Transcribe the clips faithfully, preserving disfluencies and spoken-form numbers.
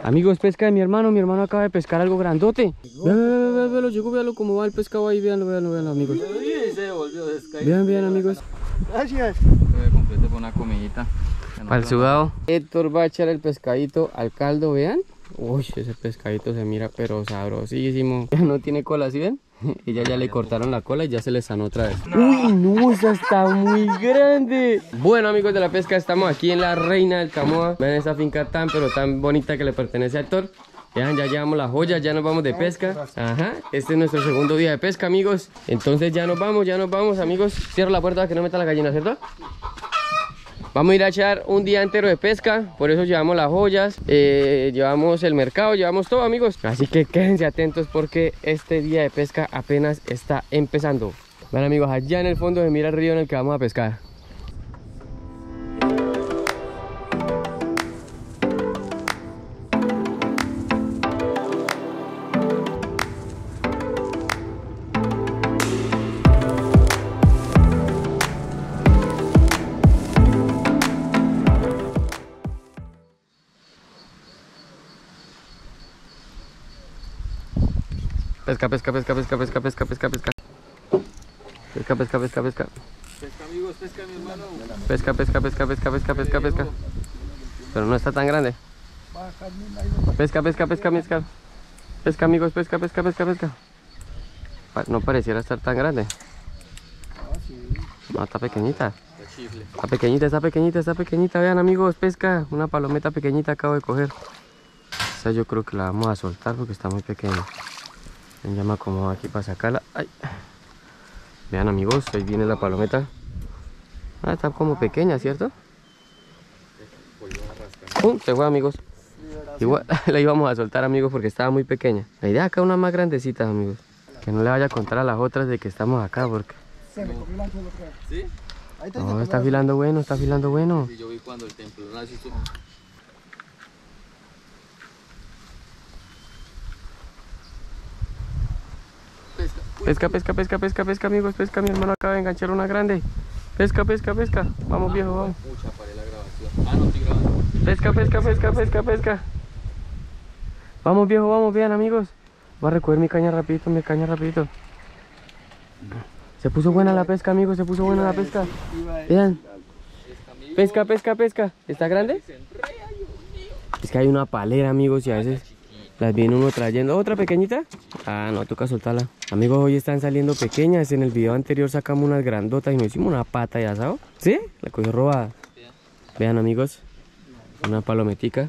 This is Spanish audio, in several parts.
Amigos, pesca de mi hermano. Mi hermano acaba de pescar algo grandote. Vean, vean, vean, llegó, veanlo cómo va el pescado ahí. Veanlo, veanlo, veanlo, amigos. Vean, vean, amigos. Gracias. Completo con una comidita. Para el sudado. Héctor va a echar el pescadito al caldo, vean. Uy, ese pescadito se mira pero sabrosísimo. Ya no tiene cola, ¿sí ven? Ella ya le cortaron la cola y ya se le sanó otra vez. Uy, no, esa está muy grande. Bueno, amigos de la pesca, estamos aquí en la Reina del Camoa. Vean esa finca tan pero tan bonita que le pertenece a Héctor. Vean, ya llevamos las joyas, ya nos vamos de pesca. Ajá, este es nuestro segundo día de pesca, amigos. Entonces ya nos vamos, ya nos vamos, amigos. Cierro la puerta para que no meta la gallina, ¿cierto? Vamos a ir a echar un día entero de pesca, por eso llevamos las joyas, eh, llevamos el mercado, llevamos todo, amigos. Así que quédense atentos porque este día de pesca apenas está empezando. Bueno, amigos, allá en el fondo se mira el río en el que vamos a pescar. Pesca, pesca, pesca, pesca, pesca, pesca, pesca, pesca. Pesca, pesca, pesca, pesca. Pesca, amigos, pesca, mi hermano. Pesca, pesca, pesca, pesca, pesca, pesca, pesca. Pero no está tan grande. Pesca, pesca, pesca, pesca. Pesca, amigos, pesca, pesca, pesca, pesca. No pareciera estar tan grande. No, está pequeñita. Está pequeñita, está pequeñita, está pequeñita. Vean, amigos, pesca. Una palometa pequeñita acabo de coger. Esa yo creo que la vamos a soltar porque está muy pequeña. Ya me acomodo aquí para sacarla. Ay. Vean, amigos, ahí viene la palometa. Ah, está como pequeña, ¿cierto? ¡Pum! Se fue, amigos. Igual la íbamos a soltar, amigos, porque estaba muy pequeña. La idea acá una más grandecita, amigos. Que no le vaya a contar a las otras de que estamos acá, porque... ¿Sí? No, está afilando bueno, está afilando bueno. Yo vi cuando el templo nació. Pesca, pesca, pesca, pesca, pesca, amigos, pesca. Mi hermano acaba de enganchar una grande. Pesca, pesca, pesca. Vamos, viejo, vamos. Mucha, paré la grabación. Ah, no estoy grabando. Pesca, pesca, pesca, pesca, pesca. Vamos, viejo, vamos, vean, amigos. Voy a recoger mi caña rapidito, mi caña rapidito. Se puso buena la pesca, amigos, se puso buena la pesca. Vean. Pesca, pesca, pesca. ¿Está grande? Es que hay una palera, amigos, y a veces las viene uno trayendo. ¿Otra pequeñita? Ah, no, toca soltarla. Amigos, hoy están saliendo pequeñas. En el video anterior sacamos unas grandotas y nos hicimos una pata de asado. ¿Sí? La cogió robada. Vean, amigos. Una palometica.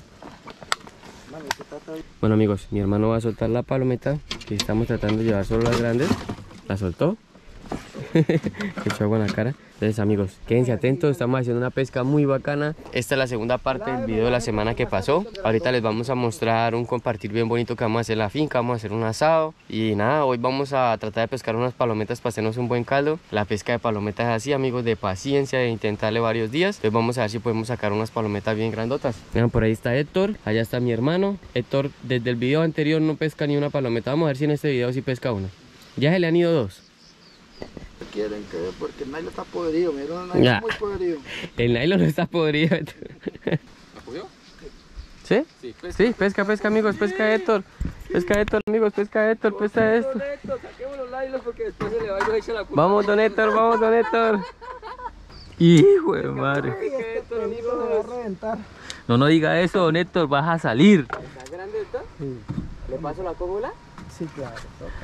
Bueno, amigos, mi hermano va a soltar la palometa, que estamos tratando de llevar solo las grandes. La soltó. Echó agua en la cara. Entonces, amigos, quédense atentos, estamos haciendo una pesca muy bacana. Esta es la segunda parte del video de la semana que pasó. Ahorita les vamos a mostrar un compartir bien bonito que vamos a hacer en la finca. Vamos a hacer un asado y nada, hoy vamos a tratar de pescar unas palometas para hacernos un buen caldo. La pesca de palometas es así, amigos, de paciencia, de intentarle varios días. Entonces vamos a ver si podemos sacar unas palometas bien grandotas. Vean, por ahí está Héctor, allá está mi hermano. Héctor desde el video anterior no pesca ni una palometa. Vamos a ver si en este video sí pesca una. Ya se le han ido dos. Quieren que porque el nylon está podrido, mira, el nylon Ya. está muy podrido. El nylon no está podrido. ¿La cogió? ¿Sí? Sí, pesca. Sí, pesca, pesca, amigos, pesca Héctor. Pesca Héctor, amigos, pesca Héctor, pesca esto. Saquemos los nylons porque después se le va y nos echa la culpa. Vamos, don Héctor, vamos, don Héctor. Hijo de madre. Este libro se va a reventar. No, no diga eso, don Héctor, vas a salir. ¿Está grande esta? ¿Le paso la cómula? Sí, claro.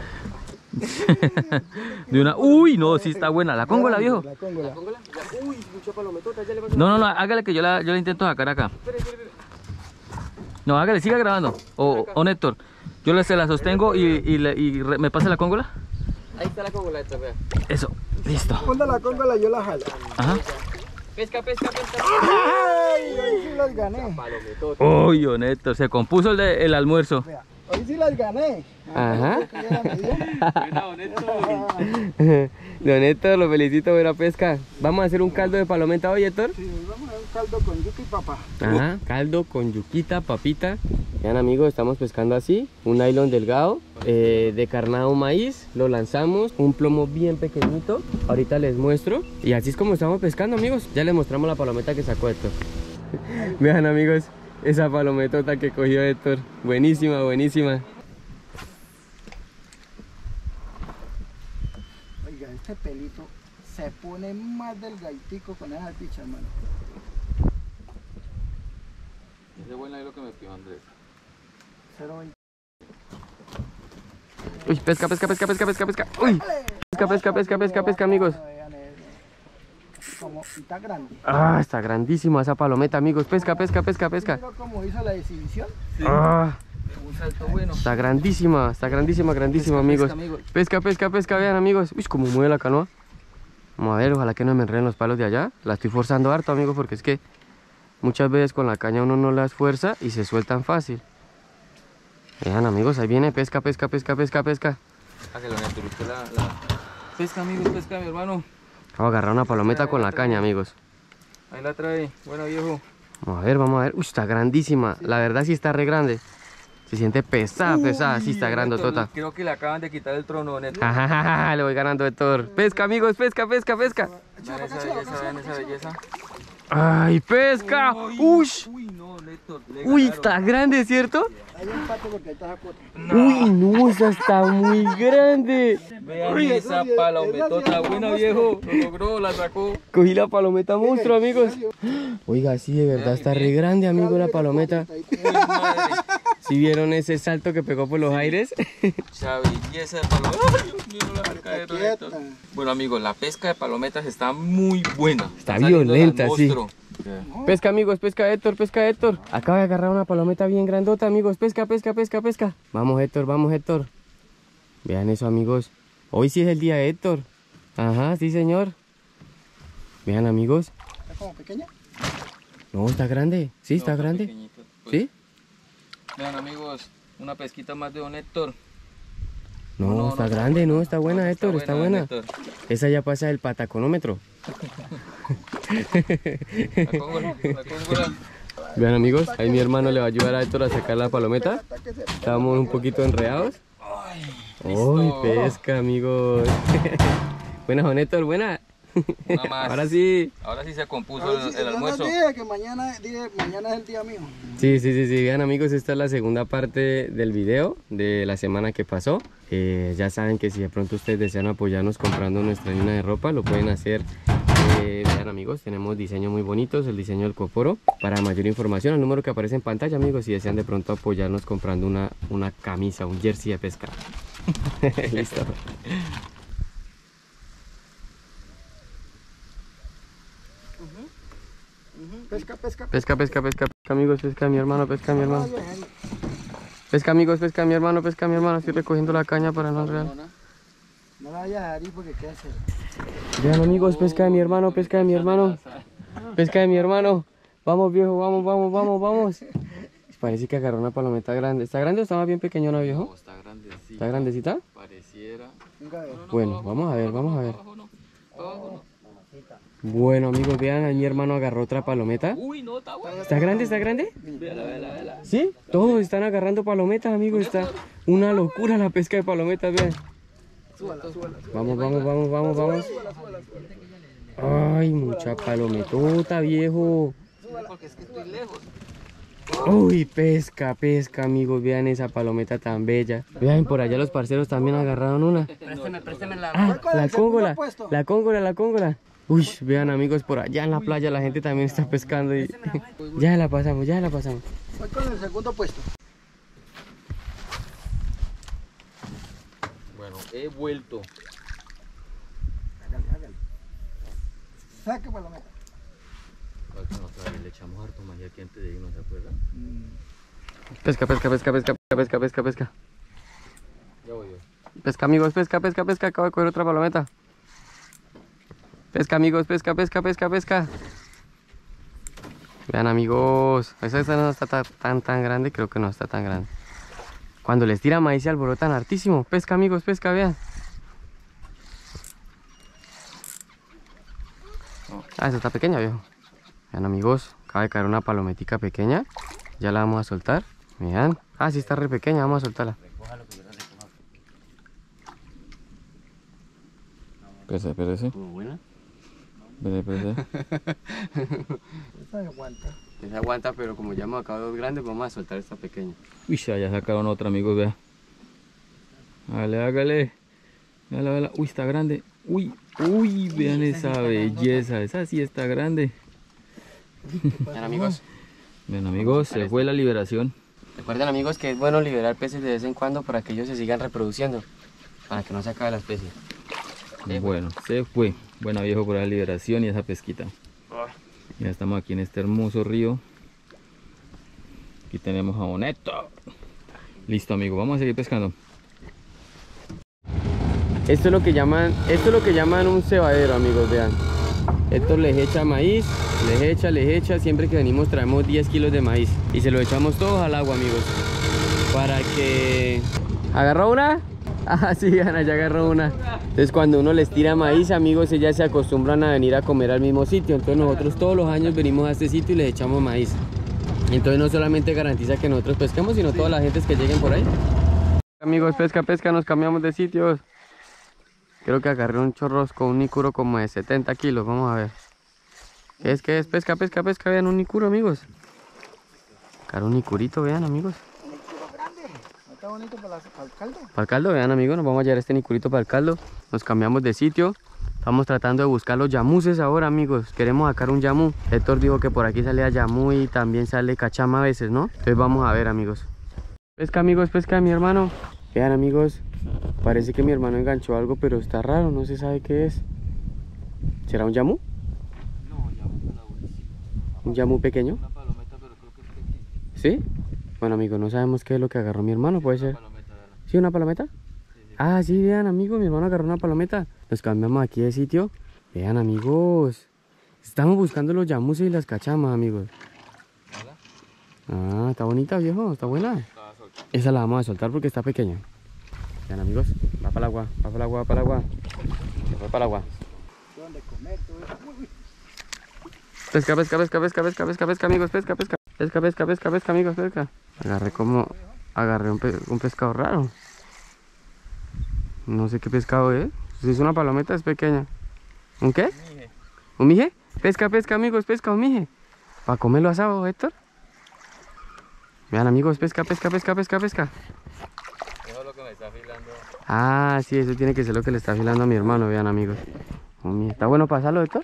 De una. Uy, no, sí está buena. La cóngola, viejo. La cóngola. ¿La cómula? Ya. Uy, mucha palometota, ya le paso. No, no, no, hágale que yo la, yo la intento sacar acá. Espere, espere, espere. No, hágale, siga grabando. O, o Héctor, yo le se la sostengo y, y, le- y re- me pasa la cóngola. Ahí está la cómula esta, vea. Eso, listo. Cuando la cóngola yo la jalo. Ajá. Pesca, pesca, pesca. ¡Ay! Hoy sí las gané. Palometota. Uy, don Héctor, se compuso el, de- el almuerzo. Vea, hoy sí las gané. Ajá. Buena, bonito. Don Héctor, lo felicito, buena pesca. Vamos a hacer un caldo de palometa hoy, Héctor. Sí, hoy vamos a hacer un caldo con yuca y papa. Ajá, caldo con yuquita, papita. Vean, amigos, estamos pescando así, un nylon delgado, eh, de carnado maíz, lo lanzamos, un plomo bien pequeñito, ahorita les muestro. Y así es como estamos pescando, amigos. Ya les mostramos la palometa que sacó Héctor. Vean, amigos, esa palometota que cogió Héctor. Buenísima, buenísima. Oiga, este pelito se pone más delgaditico con esa picha, hermano. Ese buen ahí lo que me pidió Andrés. cero veinte. Uy, pesca, pesca, pesca, pesca, pesca, pesca. Uy, pesca, pesca, pesca, pesca, pesca, amigos. Como está grande. Ah, está grandísima esa palometa, amigos. Pesca, pesca, pesca, pesca. ¿Mira cómo hizo la exhibición? Ah, Un salto bueno. está grandísima, está grandísima, grandísima, amigos. Pesca, amigos. Pesca, pesca, pesca, vean, amigos. Uy, como mueve la canoa. Vamos a ver, ojalá que no me enreden los palos de allá. La estoy forzando harto, amigos, porque es que muchas veces con la caña uno no las fuerza y se sueltan fácil. Vean, amigos, ahí viene. Pesca, pesca, pesca, pesca, pesca. Ah, que lo naturiste la, la... Pesca, amigos, pesca, mi hermano. Vamos a agarrar una palometa con la caña, amigos. Ahí la trae. Bueno, viejo. Vamos a ver, vamos a ver. Uy, está grandísima. La verdad sí está re grande. Se siente pesada, pesada. Sí está grandotota. Creo que le acaban de quitar el trono, Neto. Jajaja, le voy ganando Héctor. Pesca, amigos, pesca, pesca, pesca. Vean esa belleza, vean esa belleza. ¡Ay, pesca! Uy, ¡Uy! Uy, no, Neto. le ¡Uy, ganaron. está grande, ¿cierto! Hay un empate porque ahí está la cuota. ¡Uy, no! Esa está muy grande. Vean Uy, esa esa sí- palometota esa sí es buena, famosa. viejo. Lo logró, la sacó. Cogí la palometa monstruo, amigos. Oiga, sí, de verdad está re grande, amigo, la palometa. Uy, madre. ¿Sí vieron ese salto que pegó por los aires? Esa belleza de palometas. Ay, Dios mío, no la va a caer, quieta. Neto. Bueno, amigos, la pesca de palometas está muy buena. Está saliendo violenta, al sí. monstruo. Pesca, amigos, pesca, Héctor, pesca, Héctor. Acaba de agarrar una palometa bien grandota, amigos. Pesca, pesca, pesca, pesca. Vamos, Héctor, vamos, Héctor. Vean eso, amigos. Hoy sí es el día de Héctor. Ajá, sí, señor. Vean, amigos. ¿Está como pequeña? No, está grande. Sí, está No, grande. pequeñito. Pues, ¿Sí? Vean, amigos, una pesquita más de don Héctor. No, está grande, no, está buena, Héctor, está don buena. Héctor. Esa ya pasa el pataconómetro. La cóngola, la cóngola. Vean, amigos, ahí mi hermano le va a ayudar a Héctor a sacar la palometa. Estamos un poquito enredados. Uy, pesca, amigos. Buena, don Héctor, buena. Una más. Ahora sí. Ahora sí se compuso Ahora el, sí, el yo no almuerzo. dije que mañana, dije, mañana es el día mío. Sí, sí, sí, sí. Vean, amigos, esta es la segunda parte del video de la semana que pasó. Eh, ya saben que si de pronto ustedes desean apoyarnos comprando nuestra línea de ropa, lo pueden hacer. Eh, vean, amigos, tenemos diseños muy bonitos, el diseño del coporo. Para mayor información, el número que aparece en pantalla, amigos, si desean de pronto apoyarnos comprando una, una camisa, un jersey de pesca. Listo. Pesca, pesca. Pesca, pesca, pesca, pesca, amigos, pesca mi hermano, pesca mi hermano. Pesca, amigos, pesca mi hermano, pesca mi hermano. Estoy recogiendo la caña para no enredar. No la vayas a dar ahí porque queda hacer. Vean, amigos, pesca de mi hermano, pesca de mi hermano. Pesca de mi hermano. Vamos, viejo, vamos, vamos, vamos, vamos. Parece que agarró una palometa grande. ¿Está grande o está más bien pequeñona, viejo? No, está grandecita. ¿Está grandecita? Pareciera. Venga, a ver. Bueno, vamos a ver, vamos a ver. Abajo no, abajo no. Bueno, amigos, vean, ahí mi hermano agarró otra palometa. Uy, no, está bueno. ¿Está grande, está grande? Vela, vela, vela. ¿Sí? Todos están agarrando palometas, amigos. Está una locura la pesca de palometas, vean. Súbala, súbala. Vamos, vamos, vamos, vamos, vamos. Ay, mucha palometota, viejo. Porque es que estoy lejos. Uy, pesca, pesca, amigos. Vean esa palometa tan bella. Vean, por allá los parceros también agarraron una. Présteme, présteme la. Ah, con la el segundo cóngola. puesto. La cóngola, la cóngola. Uy, vean, amigos, por allá en la playa la gente también está pescando y ya la pasamos, ya la pasamos. Voy con el segundo puesto. Bueno, he vuelto. Hágale, hágale. Saque palometa. Le echamos harto más aquí antes de irnos, ¿se acuerdan? Pesca, pesca, pesca, pesca, pesca, pesca, pesca. Ya voy yo. Pesca, amigos, pesca, pesca, pesca. Acabo de coger otra palometa. Pesca, amigos, pesca, pesca, pesca, pesca. Vean, amigos, esa esta no está tan, tan, tan grande, creo que no está tan grande. Cuando les tira maíz se alborotan hartísimo. Pesca, amigos, pesca, vean. Ah, esa está pequeña, viejo. Vean, amigos, acaba de caer una palometica pequeña. Ya la vamos a soltar. Vean. Ah, sí está re pequeña, vamos a soltarla. Espérese, espérese. Muy buena. Vete, vete. Esta aguanta. Esa aguanta, pero como ya hemos acabado dos grandes, vamos a soltar esta pequeña. Uy, ya sacaron otra, amigos, vea. Hágale, hágale. Véala, véala. Uy, está grande. Uy, uy, vean esa belleza. Esa sí está grande. Bien, amigos. Bien, amigos, se fue la liberación. Recuerden, amigos, que es bueno liberar peces de vez en cuando para que ellos se sigan reproduciendo, para que no se acabe la especie. Sí, Bueno, se fue. Buena, viejo, por la liberación y esa pesquita. Ya estamos aquí en este hermoso río. Aquí tenemos jaboneto. Listo, amigo, vamos a seguir pescando. Esto es lo que llaman, esto es lo que llaman un cebadero, amigos, vean. Esto les echa maíz, les echa, les echa. Siempre que venimos traemos diez kilos de maíz y se lo echamos todos al agua, amigos, para que... ¿Agarró una? Ah, sí, Ana, ya agarró una. Entonces cuando uno les tira maíz, amigos, ellas se acostumbran a venir a comer al mismo sitio. Entonces nosotros todos los años venimos a este sitio y les echamos maíz. Entonces no solamente garantiza que nosotros pesquemos, sino todas las gentes que lleguen por ahí. Amigos, pesca, pesca, nos cambiamos de sitios. Creo que agarré un chorros con un nicuro como de setenta kilos, vamos a ver. ¿Qué es? ¿Qué es? Pesca, pesca, pesca, vean un nicuro, amigos. Agarré un nicurito, vean, amigos. Está bonito para, la, para el caldo. Para el caldo, vean, amigos, nos vamos a llevar este nicurito para el caldo. Nos cambiamos de sitio. Estamos tratando de buscar los yamuses ahora, amigos. Queremos sacar un yamú. Héctor dijo que por aquí salía yamú y también sale cachama a veces, ¿no? Entonces vamos a ver, amigos. Pesca, amigos, pesca de mi hermano. Vean, amigos, parece que mi hermano enganchó algo, pero está raro, no se sabe qué es. ¿Será un yamú? No, ya vamos a la buenísima. ¿Un yamú pequeño? Una palometa, pero creo que es pequeña. ¿Sí? Bueno, amigos, no sabemos qué es lo que agarró mi hermano, puede ser. Palometa, véala. ¿Sí, una palometa? Sí, sí. Ah, sí, vean, amigos, mi hermano agarró una palometa. Nos cambiamos aquí de sitio. Vean, amigos, estamos buscando los yamuses y las cachamas, amigos. ¿Verdad? Ah, está bonita, viejo, está buena. Estaba solta. Esa la vamos a soltar porque está pequeña. Vean, amigos, va para el agua, va para el agua, va para el agua. Se fue para el agua. Donde comer, todo eso. Uy, uy. Pesca, pesca, pesca, pesca, pesca, pesca, pesca, amigos, pesca, pesca. Pesca, pesca, pesca, pesca, amigos, pesca. Agarré como, agarré un, pe un pescado raro. No sé qué pescado es. Si es una palometa, es pequeña. ¿Un qué? Mije. ¿Un mije? Pesca, pesca, amigos, pesca, un mije. ¿Para comerlo asado, Héctor? Vean, amigos, pesca, pesca, pesca, pesca, pesca. Eso es lo que me está afilando. Ah, sí, eso tiene que ser lo que le está afilando a mi hermano, vean, amigos. Un mije. ¿Está bueno pasarlo, Héctor?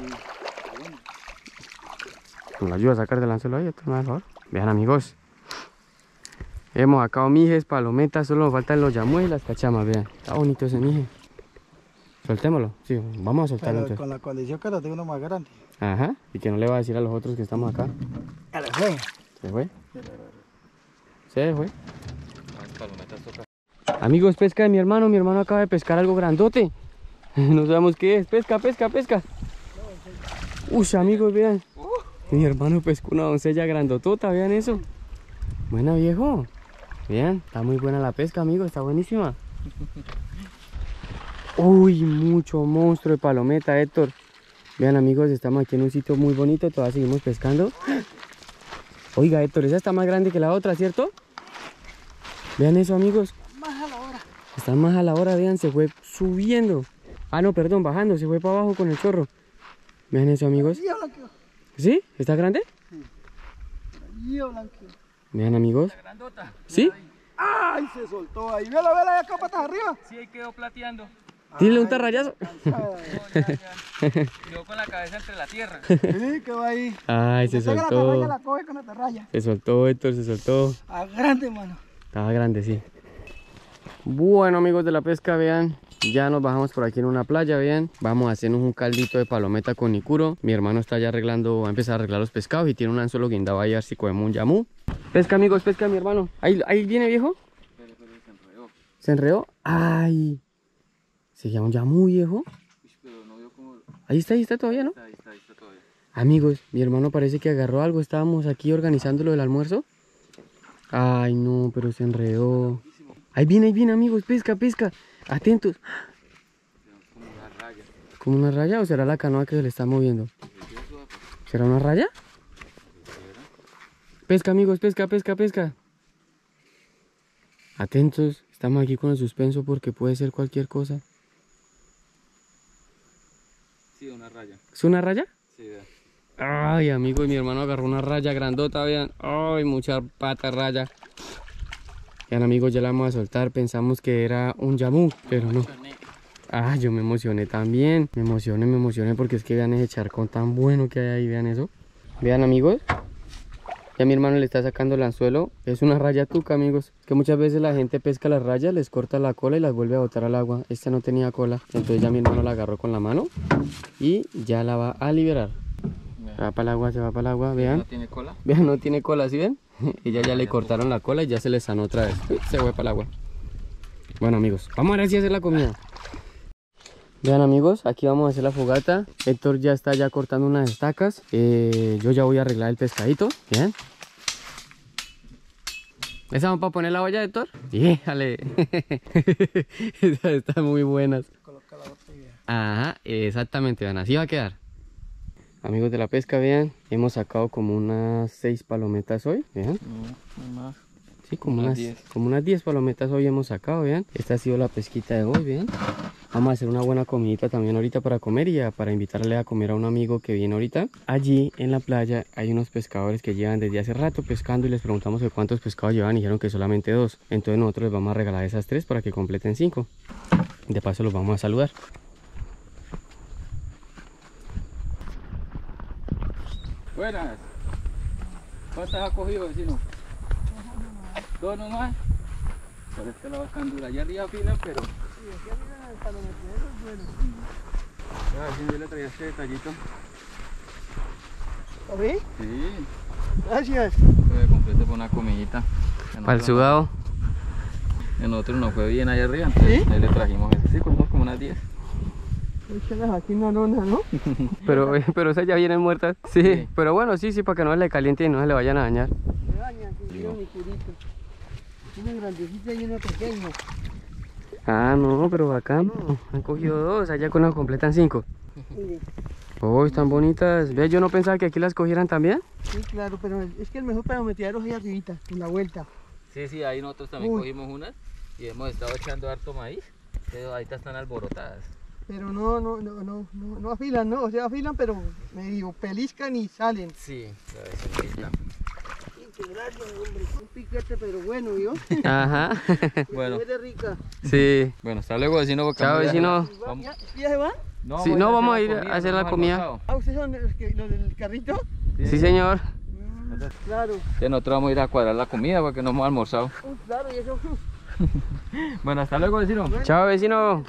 ¿Me ayuda a sacar del anzuelo ahí, Héctor, por favor? Vean, amigos. Hemos sacado mijes, palometas, solo nos faltan los yamúes y las cachamas, vean. Está bonito ese mije. Soltémoslo, sí, vamos a soltarlo Pero entonces. con la condición que lo tengo uno más grande. Ajá, y que no le va a decir a los otros que estamos acá. A la fe. ¿Se fue? Se fue. Las palometas toca. Amigos, pesca de mi hermano. Mi hermano acaba de pescar algo grandote. No sabemos qué es. Pesca, pesca, pesca. Uy, amigos, vean. Mi hermano pescó una doncella grandotota, vean eso. Buena, viejo. Vean, está muy buena la pesca, amigos. Está buenísima. Uy, mucho monstruo de palometa, Héctor. Vean, amigos, estamos aquí en un sitio muy bonito. Todavía seguimos pescando. Oiga, Héctor, esa está más grande que la otra, ¿cierto? Vean eso, amigos. Más a la hora. Están más a la hora, vean, se fue subiendo. Ah, no, perdón, bajando, se fue para abajo con el chorro. Vean eso, amigos. Ahí, blanqueo. ¿Sí? ¿Está grande? Ahí, blanqueo. Vean, amigos. Grandota. ¿Sí? ¡Ay! Se soltó ahí. Vela, vela, ya acá patas arriba. Sí, ahí quedó plateando. Dile un tarrayazo. Cansada. No, ya, ya. Quedó con la cabeza entre la tierra. Sí, quedó ahí. Ay, se Pega la atarraya, soltó. la coge con la atarraya. Se soltó, Héctor, se soltó. A grande, mano. Estaba grande, sí. Bueno, amigos de la pesca, vean. Ya nos bajamos por aquí en una playa, vean. Vamos a hacernos un caldito de palometa con nicuro. Mi hermano está ya arreglando, va a empezar a arreglar los pescados y tiene un anzuelo guindado ahí a ver si cogemos un yamú. Pesca, amigos, pesca, mi hermano. Ahí, ahí viene, viejo. Pero, pero se enredó. ¿Se enredó? Ay. Se llama un yamú, viejo. Uy, pero no vio cómo. Ahí está, ahí está todavía, ¿no? Está, ahí está, ahí está todavía. Amigos, mi hermano parece que agarró algo. Estábamos aquí organizando lo del almuerzo. Ay, no, pero se enredó. Ahí viene, ahí viene, amigos. Pesca, pesca. Atentos. Como una raya. ¿Como una raya o será la canoa que se le está moviendo? ¿Será una raya? Pesca, amigos, pesca, pesca, pesca. Atentos. Estamos aquí con el suspenso porque puede ser cualquier cosa. Sí, una raya. ¿Es una raya? Sí, vea. Ay, amigo, y mi hermano agarró una raya grandota, vean. Ay, mucha pata raya. Vean, amigos, ya la vamos a soltar. Pensamos que era un yamú, pero no. Ah, yo me emocioné también. Me emocioné, me emocioné porque es que vean ese charcón tan bueno que hay ahí, vean eso. Vean, amigos. Ya mi hermano le está sacando el anzuelo. Es una raya tuca, amigos. Que muchas veces la gente pesca las rayas, les corta la cola y las vuelve a botar al agua. Esta no tenía cola. Entonces ya mi hermano la agarró con la mano y ya la va a liberar. Se va para el agua, se va para el agua, vean. ¿No tiene cola? Vean, no tiene cola, ¿sí ven? Ella ya le cortaron la cola y ya se le sanó otra vez. Se fue para el agua. Bueno, amigos, vamos a ver si hacer la comida. Vean, amigos, aquí vamos a hacer la fogata. Héctor ya está ya cortando unas estacas. eh, Yo ya voy a arreglar el pescadito. Bien. ¿Esa vamos para poner la olla, Héctor? ¡Híjale! Esas están muy buenas. Coloca la botella. Ajá, exactamente, vean, así va a quedar. Amigos de la pesca, vean, hemos sacado como unas seis palometas hoy, vean. No, no más. Sí, como Unas unas, diez. como unas diez palometas hoy hemos sacado, vean. Esta ha sido la pesquita de hoy, vean. Vamos a hacer una buena comidita también ahorita para comer y ya para invitarle a comer a un amigo que viene ahorita. Allí en la playa hay unos pescadores que llevan desde hace rato pescando y les preguntamos que cuántos pescados llevan y dijeron que solamente dos. Entonces nosotros les vamos a regalar esas tres para que completen cinco. De paso los vamos a saludar. Buenas. ¿Cuántas ha cogido, vecino? ¿Dos nomás? Por este lado están duras. Allá arriba afilan, pero... Sí, aquí arriba el palometero es bueno. Ya, vecino, yo le traía este detallito. ¿A ver? Sí. Gracias. Que completo por una comidita. Para el sudado. En otro no fue bien allá arriba, entonces ¿Sí? ahí le trajimos ese. Sí, cogimos como unas diez. Échalas aquí una lona, ¿no? Pero, pero esas ya vienen muertas. Sí, Sí. pero bueno, sí, sí, para que no se le caliente y no se le vayan a dañar. Me dañan, que quiero mi curito. Una grandecita y una pequeña. Ah, no, pero bacán. Han cogido dos, allá con las completan cinco. Sí, Oh, están bonitas. Ve, yo no pensaba que aquí las cogieran también. sí, claro, pero es que el mejor palometeros ahí arribita, en la vuelta. Sí, sí, ahí nosotros también Uy. cogimos unas y hemos estado echando harto maíz, pero ahorita están alborotadas. Pero no, no, no, no, no, no afilan, ¿no? O sea, afilan, pero medio peliscan y salen. Sí, la vecinita. Sí, qué gracias, hombre. Un piquete, pero bueno, ¿yo? Ajá. Bueno. Huele rica. Sí. Bueno, hasta luego, vecino. porque Chao, vamos a- vecino. Vamos. ¿Ya, ¿Ya se van? No, Sí, no, vamos a ir la a hacer la hemos comida. almorzado. Ah, ¿ustedes son los, que, los del carrito? Sí, señor. Mm, claro. Entonces nosotros vamos a ir a cuadrar la comida porque no hemos almorzado. Uh, claro, y eso. Bueno, hasta luego, vecino. Chao, vecino.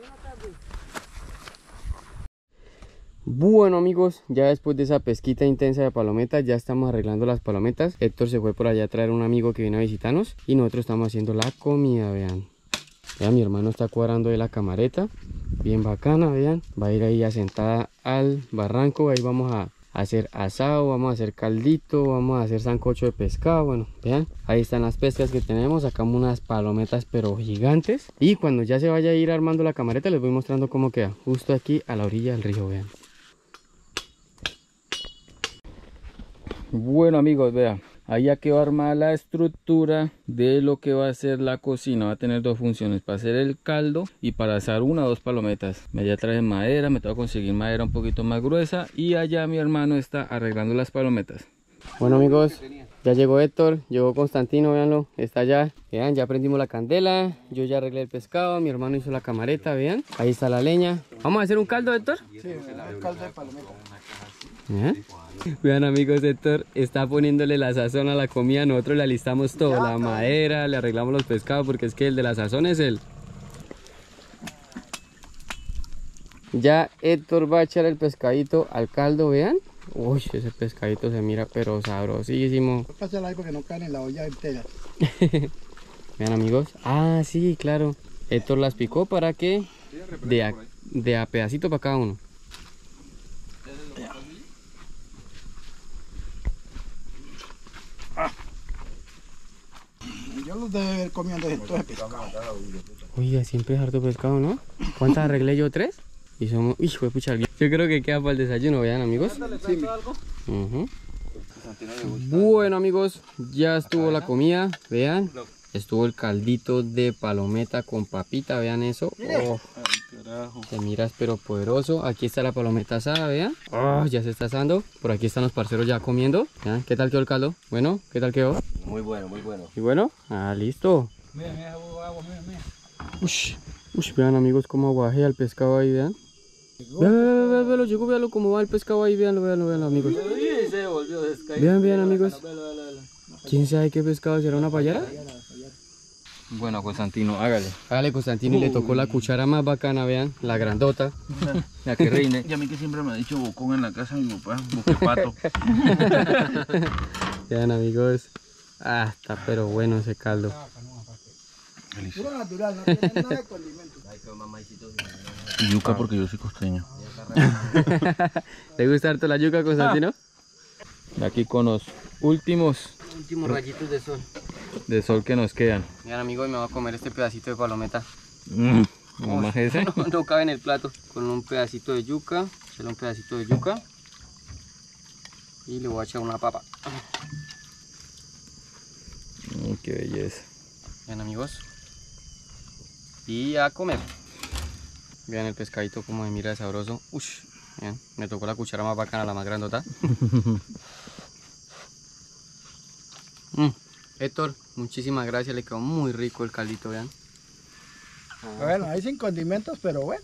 Bueno, amigos, ya después de esa pesquita intensa de palometas, ya estamos arreglando las palometas. Héctor se fue por allá a traer un amigo que viene a visitarnos y nosotros estamos haciendo la comida, vean. Vean, mi hermano está cuadrando de la camareta, bien bacana, vean. Va a ir ahí asentada al barranco, ahí vamos a hacer asado, vamos a hacer caldito, vamos a hacer sancocho de pescado. Bueno, vean, ahí están las pescas que tenemos. Sacamos unas palometas pero gigantes. Y cuando ya se vaya a ir armando la camareta les voy mostrando cómo queda, justo aquí a la orilla del río, vean. Bueno, amigos, vean, ahí ya quedó armada la estructura de lo que va a ser la cocina. Va a tener dos funciones, para hacer el caldo y para asar una o dos palometas. Allá traje madera, me tengo que conseguir madera un poquito más gruesa y allá mi hermano está arreglando las palometas. Bueno, amigos, ya llegó Héctor, llegó Constantino, véanlo, está allá. Vean, ya prendimos la candela, yo ya arreglé el pescado, mi hermano hizo la camareta, vean. Ahí está la leña. ¿Vamos a hacer un caldo, Héctor? Sí, el caldo de palometa. ¿Eh? Vean, amigos, Héctor está poniéndole la sazón a la comida. Nosotros le alistamos todo, la madera, le arreglamos los pescados porque es que el de la sazón es él. Ya Héctor va a echar el pescadito al caldo, vean. Uy, ese pescadito se mira pero sabrosísimo. Pásala ahí porque no caen en la olla entera. Vean, amigos. Ah, sí, claro. Héctor las picó para que de a, de a pedacito para cada uno. Yo los debo ver comiendo todo el pescado. Oiga, siempre es harto pescado, ¿no? ¿Cuántas arreglé yo? ¿Tres? Y somos... Hijo de pucha, yo creo que queda para el desayuno, vean, amigos. Sí. Uh-huh. Bueno, amigos, ya estuvo la comida, vean. Estuvo el caldito de palometa con papita, vean eso. Oh, te miras pero poderoso. Aquí está la palometa asada, vean. Oh, ya se está asando. Por aquí están los parceros ya comiendo. ¿Vean? ¿Qué tal quedó el caldo? Bueno, ¿qué tal quedó? Muy bueno, muy bueno. ¿Y bueno? Ah, listo. Mira, mira, agua, mira, mira. Ush, ush, vean amigos cómo aguajea el pescado ahí, vean. Vean, vean, vean, vean, llegó, veanlo cómo va el pescado ahí, veanlo, veanlo, veanlo amigos. Se volvió Vean, vean amigos. ¿Quién sabe qué pescado será? ¿Una payara? Bueno, Constantino, hágale. Hágale Constantino y le tocó la cuchara más bacana, vean, la grandota. La que reine. Y a mí que siempre me ha dicho bocón en la casa de mi papá, boquepato. Vean amigos. Ah, está pero bueno ese caldo. Puro natural, no tiene nada de condimentos. Y yuca porque yo soy costeño. ¿Te gusta harto la yuca, Constantino? Aquí con los últimos Últimos rayitos de sol. de sol que nos quedan. Vean amigos, me voy a comer este pedacito de palometa. Mm, ¿cómo más ese? No, no cabe en el plato. Con un pedacito de yuca, echarle un pedacito de yuca. Y le voy a echar una papa. Mm, qué belleza. Vean amigos. Y a comer. Vean el pescadito como me mira de sabroso. Ush, vean, me tocó la cuchara más bacana, la más grandota. mm. Héctor, muchísimas gracias, le quedó muy rico el caldito, vean. Bueno, ahí sin condimentos, pero bueno.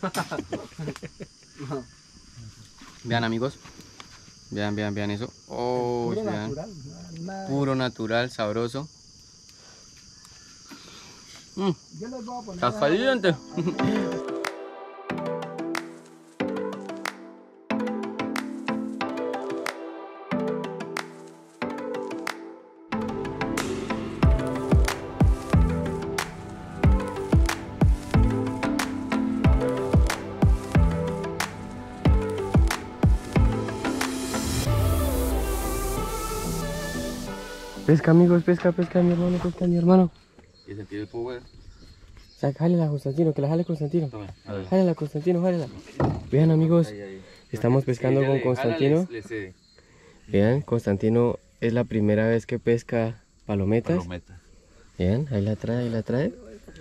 Vean amigos. Vean, vean, vean eso. Oh, Puro vean. natural. Nada. Puro natural, sabroso. Mm. Yo les voy a poner. ¿Estás caliente? Pesca amigos, pesca, pesca mi hermano, pesca mi hermano. ¿Y sentir el power? Saca, jálela Constantino, que la jale Constantino. Toma, a ver. Jálela Constantino, jálela. Vean amigos, Ahí, ahí. estamos pescando Ella con le- Constantino. jala, le- le cede. Vean, Constantino es la primera vez que pesca palometas. Palometa. Vean, ahí la trae, ahí la trae.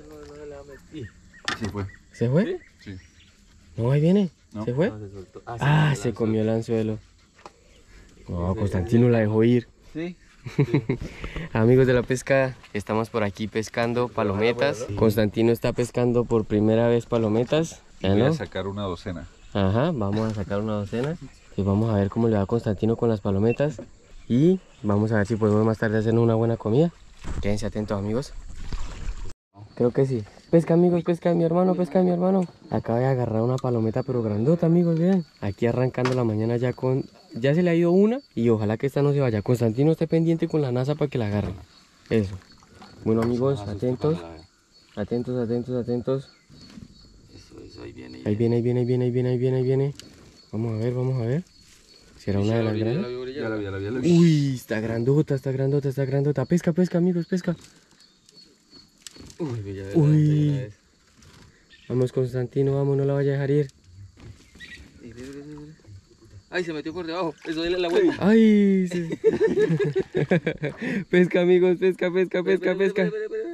Sí fue. ¿Se fue? Sí. No, ahí viene. No. ¿Se fue? No, se soltó. Ah, se comió el anzuelo. No, Constantino la dejó ir. Sí. Amigos de la pesca, estamos por aquí pescando palometas. Constantino está pescando por primera vez palometas. ¿Ya Voy no? a sacar una docena. Ajá, vamos a sacar una docena. Y vamos a ver cómo le va a Constantino con las palometas. Y vamos a ver si podemos más tarde hacer una buena comida. Quédense atentos amigos. Creo que sí. Pesca amigos, pesca mi hermano, pesca mi hermano. Acaba de agarrar una palometa pero grandota amigos, vean. Aquí arrancando la mañana ya con... Ya se le ha ido una y ojalá que esta no se vaya. Constantino esté pendiente con la NASA para que la agarre. Eso. Bueno amigos, atentos. Atentos, atentos, atentos. Eso, eso, ahí viene. Ahí viene, ahí viene, ahí viene, ahí viene, ahí viene, ahí viene. Vamos a ver, vamos a ver. ¿Será una de las grandes? Ya la vi, ya la vi, ya la vi. Uy, está grandota, está grandota, está grandota. Pesca, pesca amigos, pesca. Uy, ya Uy. Uy. Vamos Constantino, vamos, no la vaya a dejar ir. Ay, se metió por debajo. Eso dale la vuelta. Ay, sí. Pesca amigos, pesca, pesca, pesca, pesca.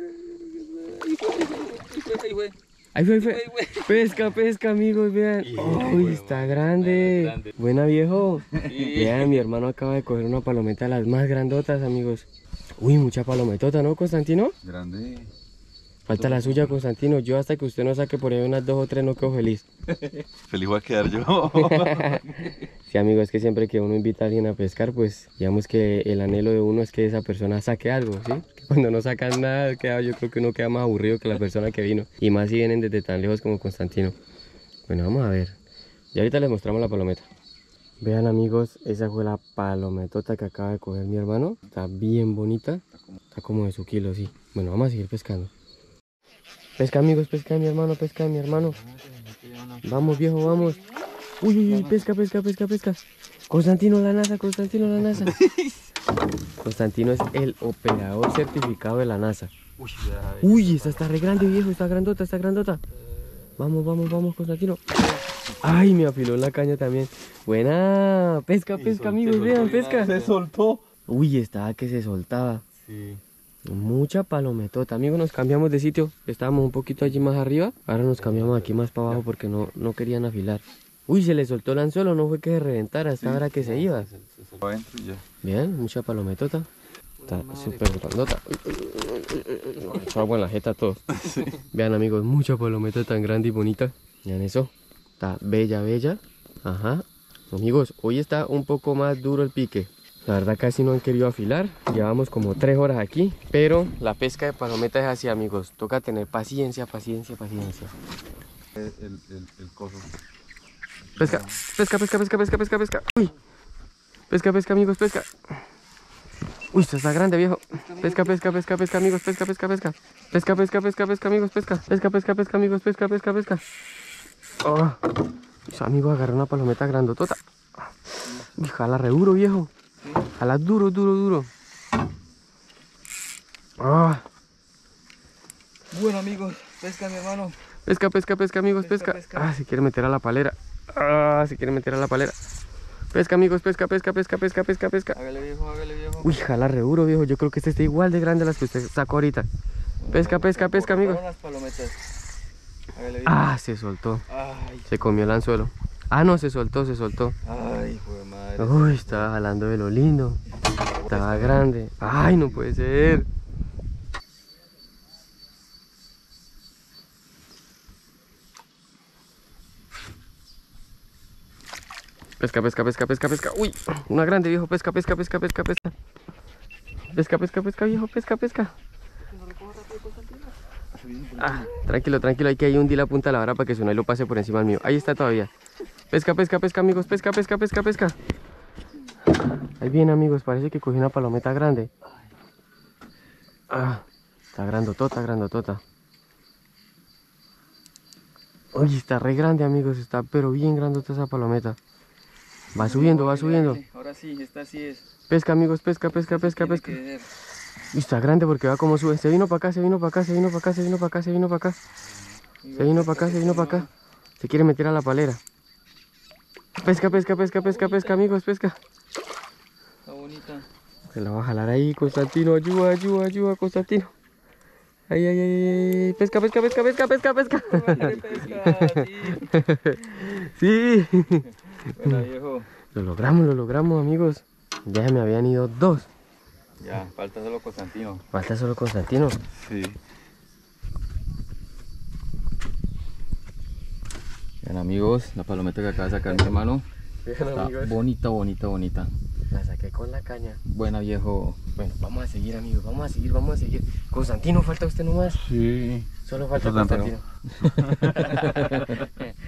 Ahí fue, ahí fue. Pesca, pesca amigos, vean. Uy, está grande. Buena viejo. Vean, mi hermano acaba de coger una palometa de las más grandotas, amigos. Uy, mucha palometota, ¿no, Constantino? Grande. Falta la suya, Constantino. Yo hasta que usted no saque por ahí unas dos o tres no quedo feliz. Feliz voy a quedar yo. Sí, amigos, es que siempre que uno invita a alguien a pescar, pues digamos que el anhelo de uno es que esa persona saque algo, ¿sí? Que cuando no sacan nada, queda, yo creo que uno queda más aburrido que la persona que vino. Y más si vienen desde tan lejos como Constantino. Bueno, vamos a ver. Y ahorita les mostramos la palometa. Vean, amigos, esa fue la palometota que acaba de coger mi hermano. Está bien bonita. Está como de su kilo, sí. Bueno, vamos a seguir pescando. Pesca amigos, pesca mi hermano, pesca mi hermano. Vamos viejo, vamos. Uy, uy, uy, pesca, pesca, pesca, pesca. Constantino la NASA, Constantino la NASA. Constantino es el operador certificado de la NASA. Uy, esta está re grande viejo, está grandota, está grandota. Vamos, vamos, vamos Constantino. Ay, me afiló en la caña también. Buena, pesca, pesca amigos, vean, pesca. Se soltó. Uy, estaba que se soltaba. Sí. Mucha palometota, amigos, nos cambiamos de sitio. Estábamos un poquito allí más arriba. Ahora nos cambiamos aquí más para abajo porque no, no querían afilar. Uy, se le soltó el anzuelo, no fue que se reventara, hasta ahora que se iba. Se, se cerró adentro y ya. Bien, mucha palometota. Está súper grandota. Echó agua en la jeta todo. Sí. Vean, amigos, mucha palometa tan grande y bonita. Vean eso. Está bella, bella. Ajá. Amigos, hoy está un poco más duro el pique. La verdad casi no han querido afilar. Llevamos como tres horas aquí. Pero la pesca de palometa es así, amigos. Toca tener paciencia, paciencia, paciencia. El, el, el, el coso. Pesca, pesca, pesca, pesca, pesca, pesca, pesca. Uy. Pesca, pesca, amigos, pesca. Uy, esto está grande, viejo. Pesca, pesca, pesca, pesca, amigos, pesca, pesca, pesca. Pesca, pesca, pesca, pesca, amigos, pesca. Pesca, pesca, pesca, amigos, pesca, pesca, pesca. Oh. Mis amigos agarró una palometa grandotota. Uy, jala re duro, viejo. Jala duro, duro, duro. Oh. Bueno, amigos, pesca, mi hermano. Pesca, pesca, pesca, amigos, pesca. Pesca, pesca. Ah, se quiere meter a la palera. Ah, se quiere meter a la palera. Pesca, amigos, pesca, pesca, pesca, pesca, pesca, pesca. Hágale, viejo, hágale, viejo. Uy, jala re duro, viejo. Yo creo que este está igual de grande a las que usted sacó ahorita. Pesca, pesca, pesca, amigos. Las palometas. Hágale, viejo. Ah, se soltó. Ay, Se comió el anzuelo. Ah, no, se soltó, se soltó. ay, hijo de madre. Uy, estaba jalando de lo lindo. Estaba grande. Ay, no puede ser. Pesca, pesca, pesca, pesca, pesca. Uy, una grande, viejo. Pesca, pesca, pesca, pesca, pesca. Pesca, pesca, pesca, viejo. Pesca, pesca. Ah, tranquilo, tranquilo. Hay que ahí hundir la punta de la vara para que Sunay lo pase por encima del mío. Ahí está todavía. Pesca, pesca, pesca, amigos. Pesca, pesca, pesca, pesca. Ahí viene, amigos. Parece que cogí una palometa grande. Ah, está grandotota, grandotota. Uy, está re grande, amigos. Está pero bien grandota esa palometa. Va subiendo, va subiendo. Ahora sí, esta sí es. Pesca, amigos, pesca, pesca, pesca, pesca. Uy, está grande porque va como sube. Se vino para acá, se vino para acá, se vino para acá, se vino para acá, se vino para acá. Se vino para acá, se vino para acá. Se quiere meter a la palera. Pesca, pesca, pesca, pesca, pesca, amigos, pesca. Está bonita. Se la va a jalar ahí, Constantino. Ayuda, ayuda, ayuda, Constantino. Ay, ay, ay, ay. Pesca, pesca, pesca, pesca, pesca, pesca. pesca, Sí. Bueno, viejo. Lo logramos, lo logramos, amigos. Ya se me habían ido dos. Ya, falta solo Constantino. Falta solo Constantino. Sí. Bien, amigos, la palometa que acaba de sacar mi hermano. Bien, Está amigos. bonita, bonita, bonita. La saqué con la caña. Buena, viejo. Bueno, vamos a seguir, amigos. Vamos a seguir, vamos a seguir. Constantino, falta usted nomás. Sí. Solo falta Constantino. Constantino.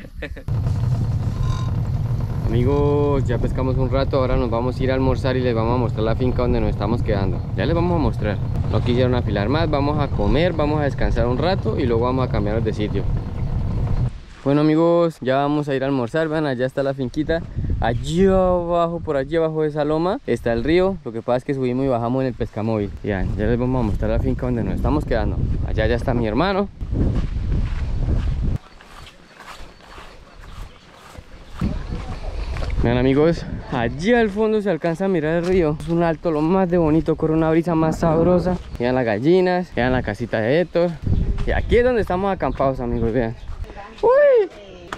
Amigos, ya pescamos un rato, ahora nos vamos a ir a almorzar y les vamos a mostrar la finca donde nos estamos quedando. Ya les vamos a mostrar. No quisieron afilar más, vamos a comer, vamos a descansar un rato y luego vamos a cambiarnos de sitio. Bueno, amigos, ya vamos a ir a almorzar. Vean, allá está la finquita. Allí abajo, por allí abajo de esa loma está el río. Lo que pasa es que subimos y bajamos en el pescamóvil. Ya, ya les vamos a mostrar la finca donde nos estamos quedando. Allá ya está mi hermano. Vean, amigos, allí al fondo se alcanza a mirar el río. Es un alto, lo más de bonito, corre una brisa más sabrosa. Vean las gallinas, vean la casita de Héctor. Y aquí es donde estamos acampados, amigos, vean. ¡Uy!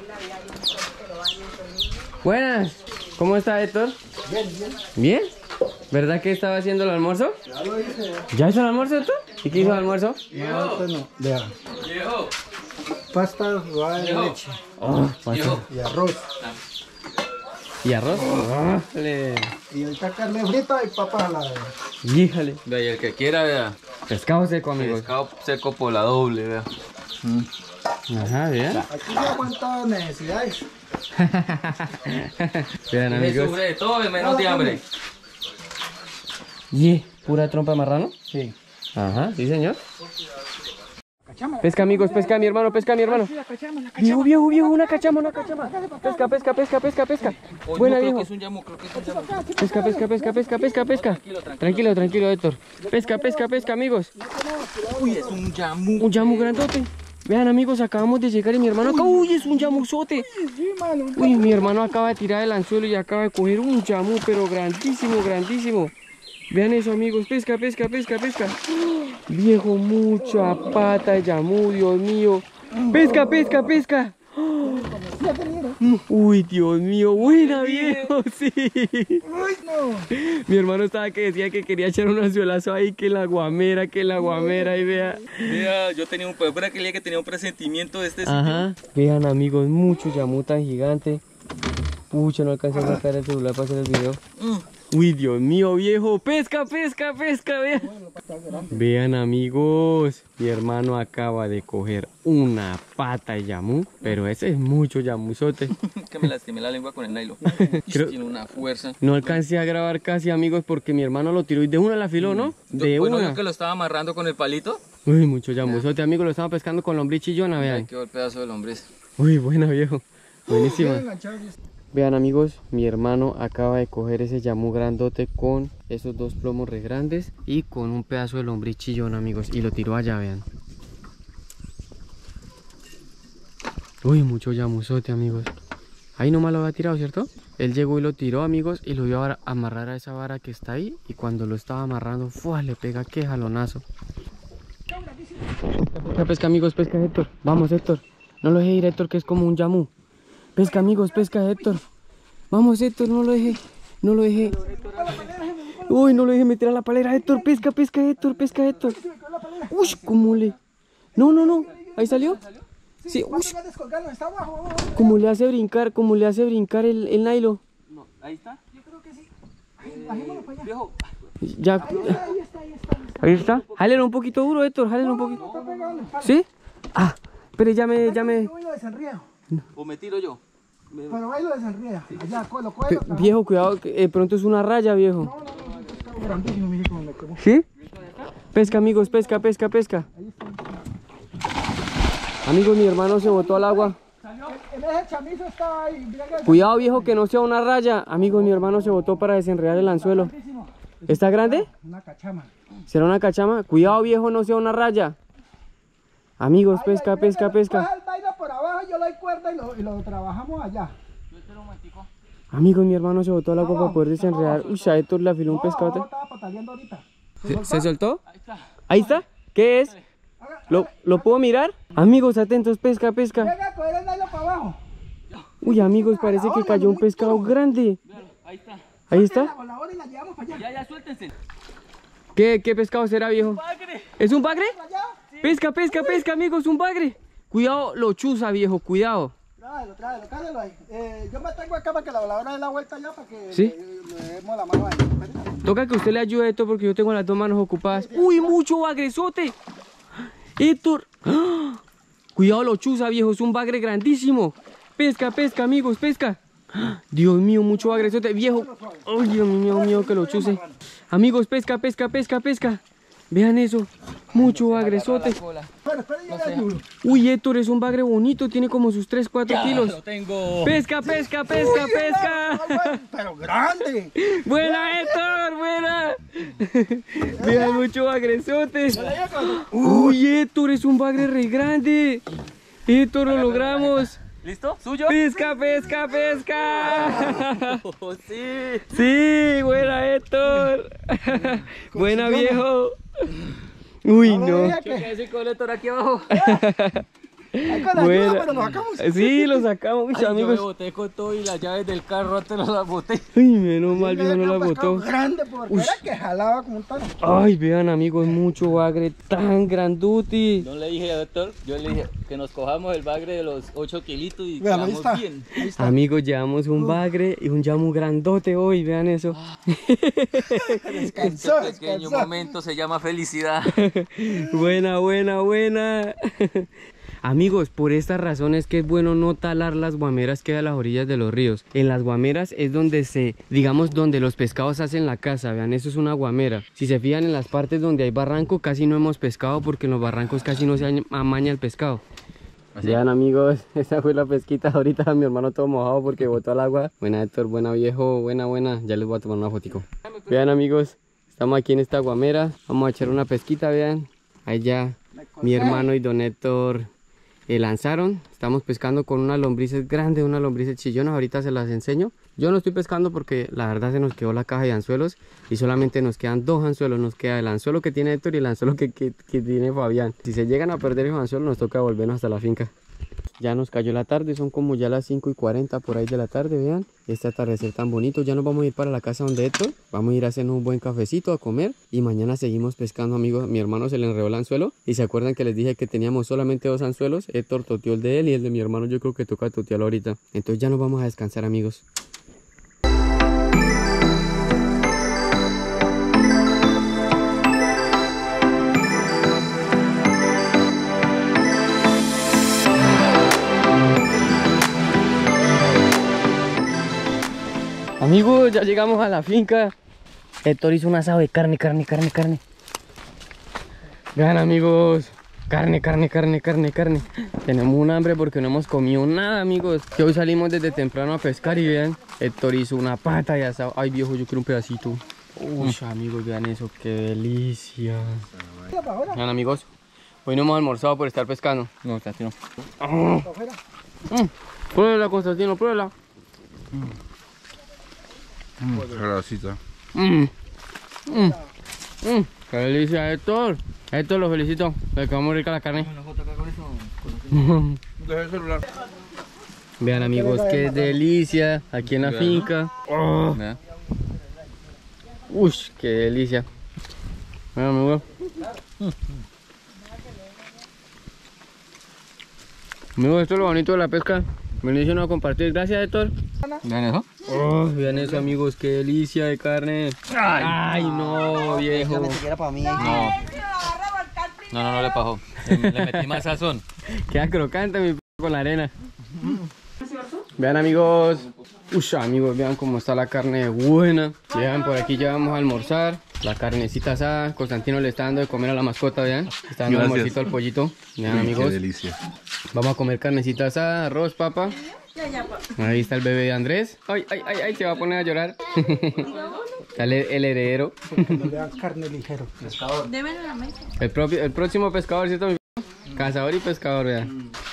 Buenas, ¿cómo está Héctor? Bien, bien. ¿Bien? ¿Verdad que estaba haciendo el almuerzo? Ya lo hice. ¿Ya hizo el almuerzo Héctor? ¿Y qué hizo el almuerzo? No, esto no. Vea. Pasta jugada de leche. Oh, pasa. Y arroz. ¿Y arroz? ¡Vale! Y ahorita carne frita y papas a la vez. ¡Híjole! Vea, y el que quiera, vea. Pescado seco, amigos. Pescado seco por la doble, vea. Ajá, bien. Aquí ya aguanta necesidades. Vean, Me amigos. sufre de todo y menos de hambre. ¿Y pura trompa de marrano? Sí. Ajá, sí, señor. Cachama. Pesca, amigos, pesca, mi hermano, pesca, mi hermano. La cachama, la Viejo, viejo, viejo, una cachama, una cachama. Pesca, pesca, pesca, pesca, pesca. Buena, viejo. Es un yamu, creo que es un yamu. Pesca, pesca, pesca, pesca, pesca, pesca. Tranquilo, tranquilo, Héctor. Pesca, pesca, pesca, amigos. Uy, es un yamu. Un yamu grandote. Vean, amigos, acabamos de llegar y mi hermano acá. Uy, es un yamuzote. Sí, mano. Uy, mi hermano acaba de tirar el anzuelo y acaba de coger un yamú, pero grandísimo, grandísimo. Vean eso, amigos. Pesca, pesca, pesca, pesca. Viejo, mucha pata de yamú, Dios mío. Pesca, pesca, pesca. Uy, Dios mío, buena, viejo, sí. Mi hermano estaba que decía que quería echar un anzuelazo ahí, que la guamera, que la guamera, y vea. Vea, yo tenía un por aquel día que tenía un presentimiento de este Ajá. Vean, amigos, mucho yamú tan gigante. Pucha, no alcancé a sacar el celular para hacer el video. Mm. Uy, Dios mío, viejo. Pesca, pesca, pesca, vean. Vean, amigos. Mi hermano acaba de coger una pata de yamú. Pero ese es mucho yamuzote. Que me lastimé la lengua con el nylon. Creo- Tiene una fuerza. No alcancé a grabar casi, amigos, porque mi hermano lo tiró y de una la afiló, ¿no? De Bueno, una. yo que lo estaba amarrando con el palito. Uy, mucho yamuzote, amigos. Lo estamos pescando con lombriz chillona, Ahí vean. quedó el pedazo del hombre. Uy, buena, viejo. Buenísima. Vean, amigos, mi hermano acaba de coger ese yamú grandote con esos dos plomos re grandes y con un pedazo de lombriz chillón, amigos, y lo tiró allá, vean. Uy, mucho yamuzote, amigos. Ahí nomás lo había tirado, ¿cierto? Él llegó y lo tiró, amigos, y lo iba a amarrar a esa vara que está ahí, y cuando lo estaba amarrando, ¡fua! Le pega qué jalonazo. Pesca, pesca, amigos, pesca, Héctor. Vamos, Héctor. No lo deje ir, Héctor, que es como un yamú. Pesca, amigos, pesca, Héctor. Vamos, Héctor, no lo deje. No lo deje. Uy, no lo deje meter a la palera, Héctor. Pesca, pesca, Héctor, pesca, Héctor. Uy, cómo le. No, no, no. ¿Ahí salió? Sí, uy. Como le hace brincar, como le hace brincar el, el nylon. No, ahí está. Yo creo que sí. Bajémoslo para allá. Viejo. Ya. Ahí está, ahí está, ahí está. Ahí está. Jálelo un poquito duro, Héctor. Jálelo un poquito. Está pegado en la espalda. ¿Sí? Ah, pero ya me, ya me. Yo voy lo desenrío. O me tiro yo. Pero ahí lo desenría. Allá, lo Pe- cuelo. Viejo, cuidado, que de pronto es una raya, viejo. No, no, no, es pescado grandísimo, mire cómo me quemó. ¿Sí? Pesca, amigos, pesca, pesca, pesca. Amigos, mi hermano se botó al agua. En ese chamizo estaba ahí. Mira que Cuidado, viejo, que no sea una raya. Amigos, mi hermano se botó para desenredar el anzuelo. grandísimo. ¿Está grande? Una cachama. ¿Será una cachama? Cuidado, viejo, no sea una raya. Amigos, pesca, Ahí, ahí, pesca, mira, pesca. coja el vaina por abajo, yo le doy cuerda y lo, y lo trabajamos allá. Amigos, mi hermano se botó al agua para poder desenredar. Uy, a Héctor le afiló un No, pescado. estaba pataleando ahorita. ¿Se, ¿se soltó? Ahí está. ¿Qué es? ¿Lo, ¿Lo puedo mirar? Amigos, atentos, pesca, pesca. Llega a coger el nylon para abajo. Uy, amigos, parece que cayó un pescado grande. Ahí está. Ahí La está. voladora y la llevamos para allá. Ya, ya, suéltense. ¿Qué, qué pescado será, viejo? Bagre. ¿Es un bagre? Allá. Pesca, pesca, pesca, amigos, un bagre. Cuidado, lo chuza, viejo, cuidado. Tráelo, tráelo, tráelo ahí. Eh, yo me tengo acá para que la voladora dé la vuelta allá para que ¿Sí? le, le demos la mano ahí. Espérate. Toca que usted le ayude a esto porque yo tengo las dos manos ocupadas. ¡Uy, mucho bagresote! Héctor. ¡Ah! Cuidado, lo chuza, viejo, es un bagre grandísimo. Pesca, pesca, amigos, pesca. ¡Ah! Dios mío, mucho bagresote, viejo. ¡Ay, Dios mío, mío, que lo chuce! Amigos, pesca, pesca, pesca, pesca. Vean eso, mucho bagresote. Bueno, espera, yo le ayudo. Uy, Héctor, es un bagre bonito, tiene como sus tres, cuatro kilos. Lo tengo. Pesca, pesca, pesca, pesca. Pero grande. Buena, Héctor, buena. Vean, mucho bagresote. Uy, Héctor, es un bagre re grande. Héctor, lo logramos. ¿Listo? ¿Suyo? Pesca, pesca, pesca. Oh, sí. Sí, buena, Héctor. Buena, viejo. Uy, no. Yo quedé sin colector aquí abajo. Ahí con la Buena. ayuda, pero lo sacamos. Sí, lo sacamos, uy, Ay, yo me amigos. boté con todo y las llaves del carro antes no las boté. Uy, menos mal, viejo, no la Un pescado botó. grande porque era que jalaba como un tano. Ay, vean, amigos, mucho bagre tan granduti. No le dije, doctor, yo le dije que nos cojamos el bagre de los ocho kilitos y Vean, ahí quedamos está. bien. Ahí está. Amigos, llevamos un bagre y un yamu grandote hoy, vean eso. Descansó, Este pequeño descansó. momento se llama felicidad. Buena, buena, buena. Amigos, por esta razón es que es bueno no talar las guameras que hay a las orillas de los ríos. En las guameras es donde se, digamos, donde los pescados hacen la caza. Vean, eso es una guamera. Si se fijan en las partes donde hay barranco, casi no hemos pescado porque en los barrancos casi no se amaña el pescado. ¿Así? Vean, amigos, esa fue la pesquita. Ahorita mi hermano todo mojado porque botó al agua. Buena, Héctor, buena, viejo, buena, buena. Ya les voy a tomar una fotico. Vean, amigos, estamos aquí en esta guamera. Vamos a echar una pesquita, vean. Allá mi hermano y don Héctor eh, lanzaron. Estamos pescando con unas lombrices grandes, unas lombrices chillonas. Ahorita se las enseño. Yo no estoy pescando porque la verdad se nos quedó la caja de anzuelos y solamente nos quedan dos anzuelos. Nos queda el anzuelo que tiene Héctor y el anzuelo que, que, que tiene Fabián. Si se llegan a perder esos anzuelos nos toca volvernos hasta la finca. Ya nos cayó la tarde, son como ya las cinco y cuarenta por ahí de la tarde, vean. Este atardecer tan bonito, ya nos vamos a ir para la casa donde Héctor. Vamos a ir a hacer un buen cafecito, a comer. Y mañana seguimos pescando, amigos. Mi hermano se le enredó el anzuelo. Y se acuerdan que les dije que teníamos solamente dos anzuelos. Héctor toteó el de él y el de mi hermano yo creo que toca totearlo ahorita. Entonces ya nos vamos a descansar, amigos. Amigos, ya llegamos a la finca. Héctor hizo un asado de carne, carne, carne, carne. Vean, amigos, carne, carne, carne, carne, carne. Tenemos un hambre porque no hemos comido nada, amigos. Que hoy salimos desde temprano a pescar y vean, Héctor hizo una pata de asado. Ay, viejo, yo quiero un pedacito. Uy, amigos, vean eso, qué delicia. Vean, amigos, hoy no hemos almorzado por estar pescando. No, Constantino. Oh. Mm. Pruébela, Constantino, pruébela. Grasita. Mm. Mm. Mm. Qué delicia, Héctor. Héctor, lo felicito. Le quedó muy rica la carne. Deja el celular. Vean, amigos, qué delicia aquí en la finca. Oh. Vea. Uy, qué delicia. Vean, amigos. Amigos, esto es lo bonito de la pesca. Me lo hicieron a compartir. Gracias, Héctor. ¿Vean eso? Oh, vean eso, amigos, qué delicia de carne. Ay, Ay no, viejo. No. No, no, no le pasó. Le, le metí más sazón. Queda crocante mi p con la arena. Vean, amigos. Uy, amigos, vean cómo está la carne buena. Vean, por aquí ya vamos a almorzar. La carnecita asada. Constantino le está dando de comer a la mascota, vean. Está dando Gracias. almuercito al pollito. Vean, Uy, amigos. qué delicia. Vamos a comer carnecita asada, arroz, papa. Ahí está el bebé de Andrés. Ay, ay, ay, ay, se va a poner a llorar. Está el, el heredero. Carne ligero. Deben a la mesa. El, propio, el próximo pescador, ¿cierto? Mi p? Cazador y pescador, vean.